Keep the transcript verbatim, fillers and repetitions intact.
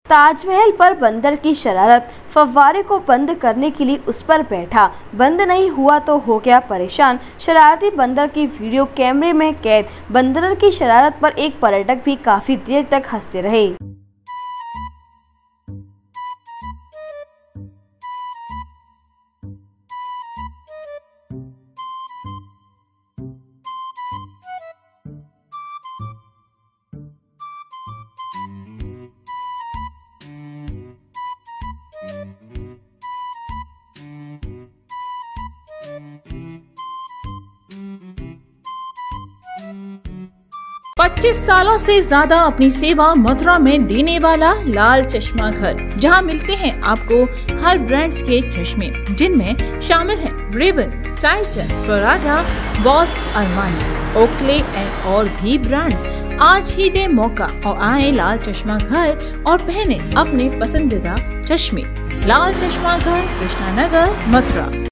ताजमहल पर बंदर की शरारत, फव्वारे को बंद करने के लिए उस पर बैठा, बंद नहीं हुआ तो हो गया परेशान। शरारती बंदर की वीडियो कैमरे में कैद। बंदर की शरारत पर एक पर्यटक भी काफी देर तक हंसते रहे। पच्चीस सालों से ज्यादा अपनी सेवा मथुरा में देने वाला लाल चश्मा घर, जहां मिलते हैं आपको हर ब्रांड्स के चश्मे, जिनमें शामिल हैं Ray Ban, Titan, Prada, Boss, Armani, Oakley and और भी ब्रांड्स। आज ही दे मौका और आए लाल चश्मा घर और पहने अपने पसंदीदा चश्मे। लाल चश्मा घर, कृष्णा नगर, मथुरा।